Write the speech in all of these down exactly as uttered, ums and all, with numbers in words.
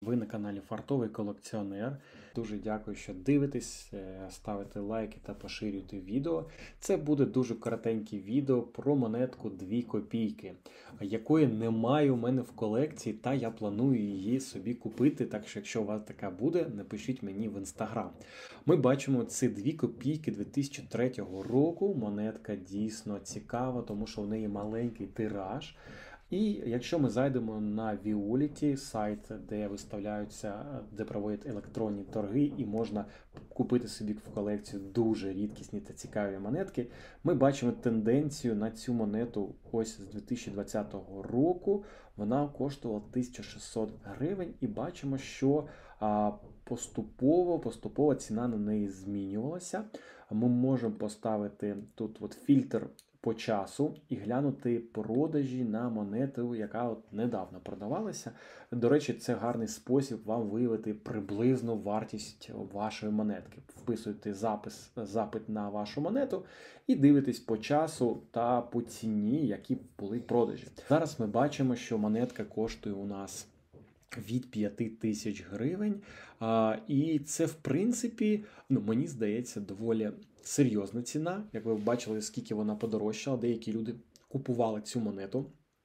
Ви на каналі Фартовий колекціонер. Дуже дякую, що дивитесь, е, ставите лайки та поширюєте відео. Це буде дуже коротеньке відео про монетку дві копійки, якої немає у мене в колекції, та я планую її собі купити. Так що, якщо у вас така буде, напишіть мені в інстаграм. Ми бачимо ці дві копійки дві тисячі третього року. Монетка дійсно цікава, тому що в неї маленький тираж. І якщо ми зайдемо на Violet, сайт, де виставляються, де проводять електронні торги і можна купити собі в колекцію дуже рідкісні та цікаві монетки, ми бачимо тенденцію на цю монету ось з дві тисячі двадцятого року. Вона коштувала тисяча шістсот гривень і бачимо, що а, поступово, поступово ціна на неї змінювалася. Ми можемо поставити тут от фільтр по часу і глянути продажі на монету, яка от недавно продавалася. До речі, це гарний спосіб вам виявити приблизну вартість вашої монетки. Вписуєте запис, запит на вашу монету і дивитесь по часу та по ціні, які були продажі. Зараз ми бачимо, що монетка коштує у нас від п'яти тисяч гривень. А, і це, в принципі, ну, мені здається, доволі серйозна ціна. Як ви бачили, скільки вона подорожчала, деякі люди купували цю монету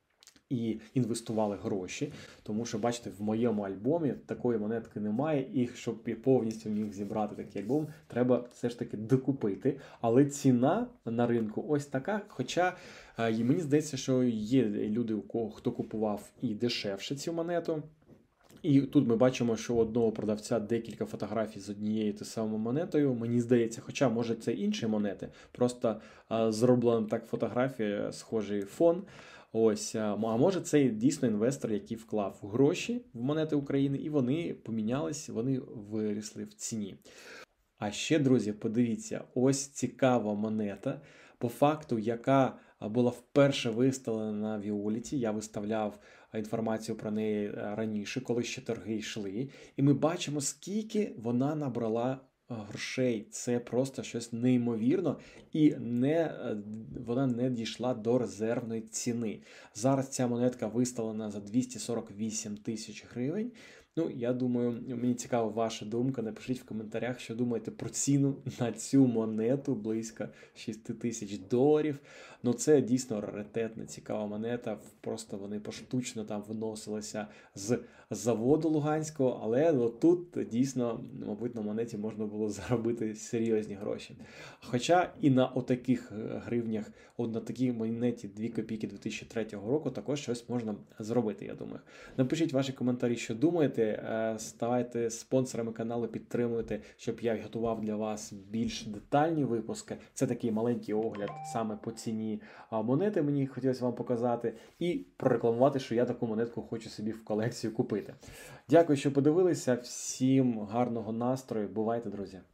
і інвестували гроші, тому що, бачите, в моєму альбомі такої монетки немає, і щоб я повністю міг зібрати такий альбом, треба все ж таки докупити. Але ціна на ринку ось така, хоча і мені здається, що є люди, у кого хто купував і дешевше цю монету. І тут ми бачимо, що у одного продавця декілька фотографій з однією та самою монетою. Мені здається, хоча, може, це інші монети, просто а, зроблена так фотографія, схожий фон. Ось, а може це дійсно інвестор, який вклав гроші в монети України, і вони помінялись, вони вирісли в ціні. А ще, друзі, подивіться, ось цікава монета, по факту, яка була вперше виставлена на Violet. Я виставляв інформацію про неї раніше, коли ще торги йшли. І ми бачимо, скільки вона набрала грошей. Це просто щось неймовірно. І не, вона не дійшла до резервної ціни. Зараз ця монетка виставлена за двісті сорок вісім тисяч гривень. Ну, я думаю, мені цікава ваша думка. Напишіть в коментарях, що думаєте про ціну на цю монету, близько шість тисяч доларів. Ну, це дійсно раритетна, цікава монета. Просто вони поштучно там виносилися з заводу Луганського, але ну, тут дійсно, мабуть, на монеті можна було заробити серйозні гроші. Хоча і на отаких гривнях, от на такій монеті дві копійки дві тисячі третього року також щось можна зробити, я думаю. Напишіть ваші коментарі, що думаєте. Ставайте спонсорами каналу, підтримуйте, щоб я готував для вас більш детальні випуски. Це такий маленький огляд саме по ціні монети, мені хотілося вам показати, і прорекламувати, що я таку монетку хочу собі в колекцію купити. Дякую, що подивилися, всім гарного настрою, бувайте, друзі!